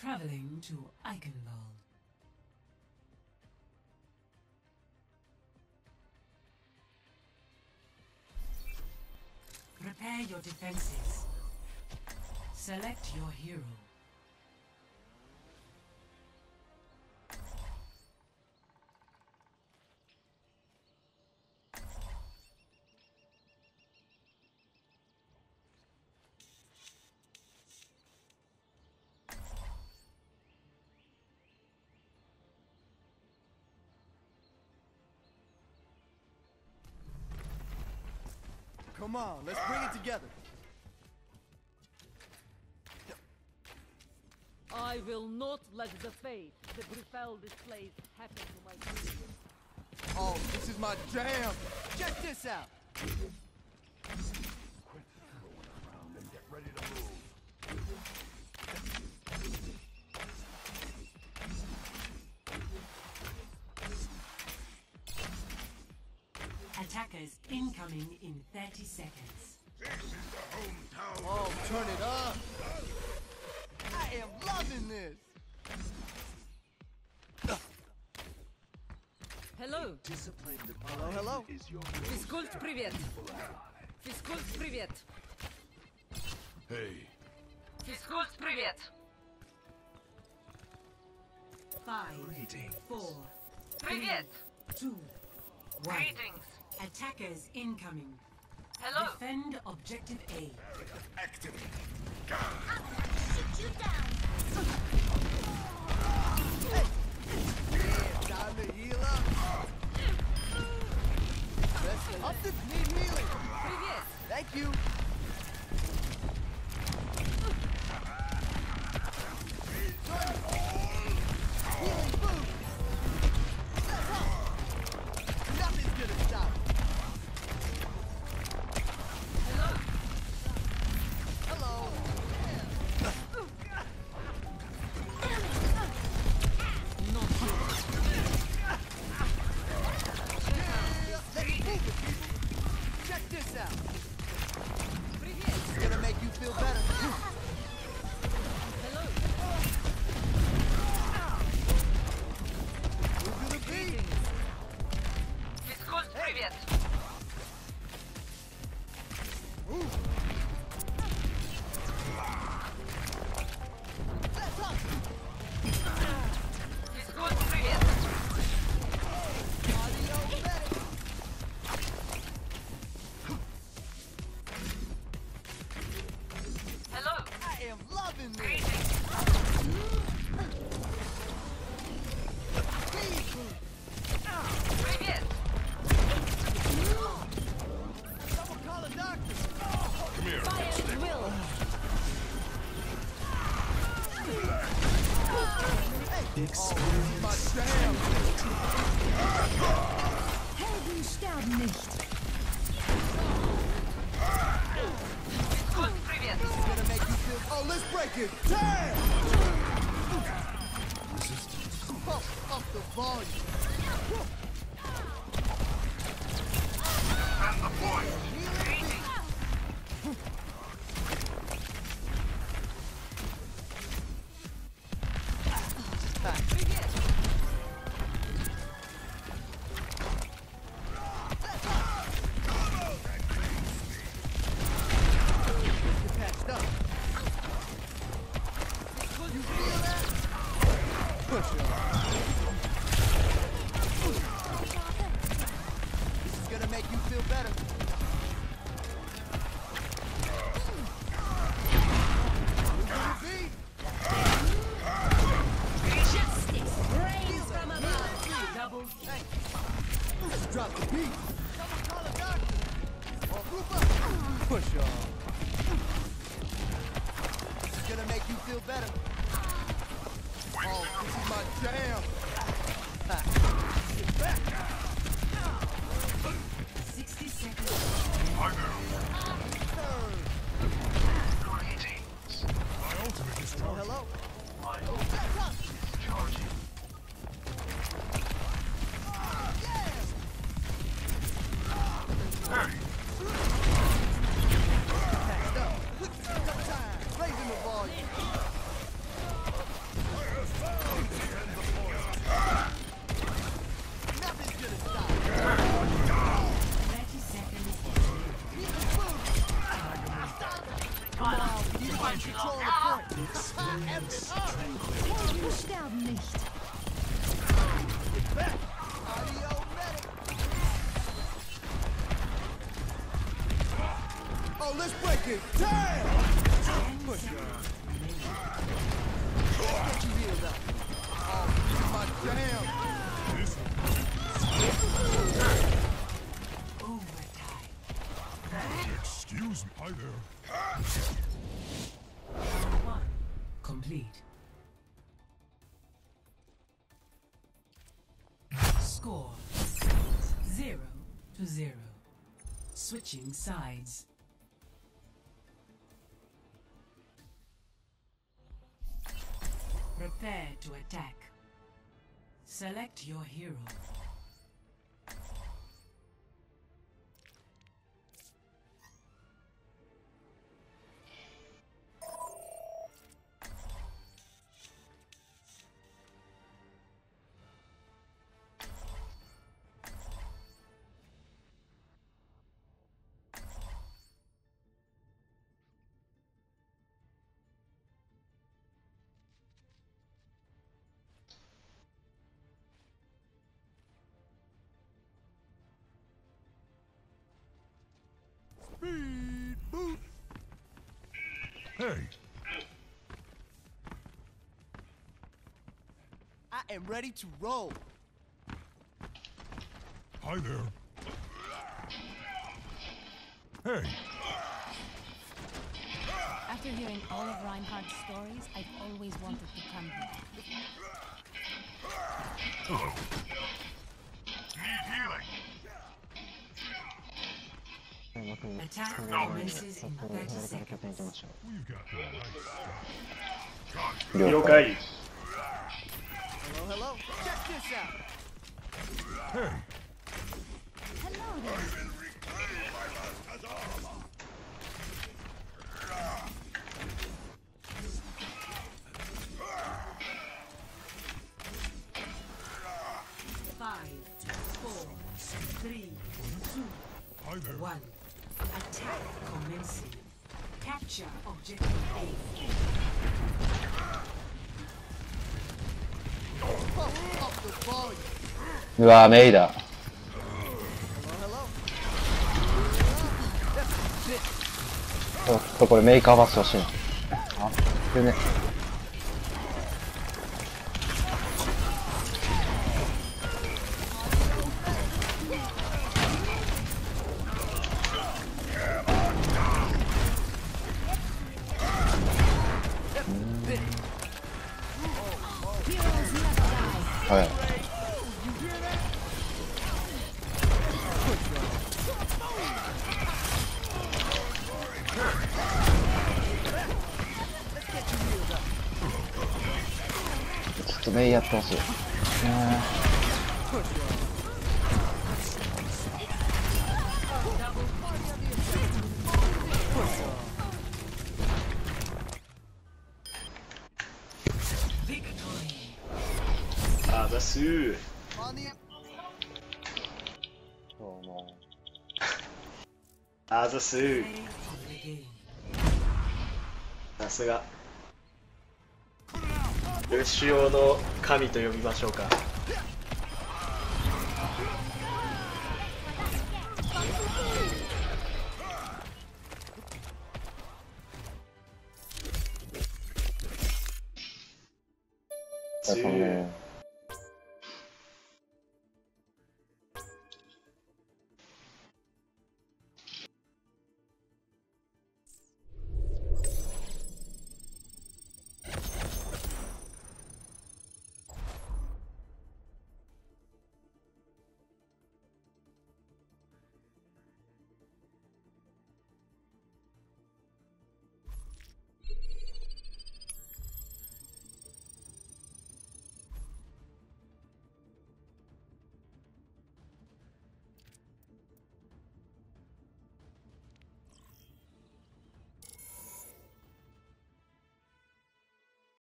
Traveling to Eichenwald. Prepare your defenses. Select your hero. Come on, let's bring it together. I will not let the fate the Brufel displays happen to my team. Oh, this is my jam. Check this out. Quit fooling around and get ready to move. Attackers incoming in 30 seconds. This is the hometown. Oh, turn it up. I am loving this. Hello. Hello, hello. Физкульт, привет. Физкульт, привет. Hey. Физкульт, привет. 5, 4, Привет. 2, 1. Greetings. Attackers incoming. Hello. Defend objective A. Activate. Shoot you down! Yeah, time to heal up. Let's up this need healing. Привет. Thank you. Healing food. Let's up. Nothing's gonna stop. Hello. Hello. Not you. Let's move it, people. Check this out. Привет. It's gonna make you feel better. Hello. Move to the beat. Физкульт, привет. Move. Let's up. Физкульт, привет. Audio medic. Hello. I am loving this. Greetings. Speed boost. Привет. Someone call a doctor. Come here. Fire at will. Hey. Oh, this is my jam. Helden sterben nicht! Физкульт, привет. This is gonna make you feel. Oh, let's break it. Damn. Up the volume. And the point. Healing beat. Привет. Get patched up. You feel that? Push it on. This is gonna make you feel better. Move to the beat. Justice reigns from above! Double Hey. Let's drop the beat. Someone call a doctor. Or group up. Push on. This is gonna make you feel better. Oh, this is my jam. Ha. Get back. 60 seconds. Third. Greetings. My ultimate is Oh, strong. hello. My Let's ultimate up. is charging. Yeah. Hey. Patched up. No time. Raising the volume. Helden sterben nicht. Audio medic. Oh, let's break it down. Push on. Let's get you healed up. Oh, this is my jam. Overtime. Excuse me. Hi there. Round 1 complete. Score 0-0. Switching sides. Prepare to attack. Select your hero. Speed boot. Hey. I am ready to roll. Hi there. Hey. After hearing all of Reinhardt's stories, I've always wanted to come here. Hello. Need healing. Attack commences in 30 seconds. We've got the right stuff. 了解。 Hello, hello. Check this out. Hey. Hello there. Five, 4, 3, 2, Hi there. 1. Attack commencing. Capture objective A. Pump up the volume. うわメイだ。 Hello, hello. ちょっとこれメイカーバス欲しいな。あ、これね。はい。ちょっとメイやってほしい。 あざすー。 On the どうも。 あざすー。 Play of the game. さすが。ルシオの神と呼びましょうか。 お疲れ様です。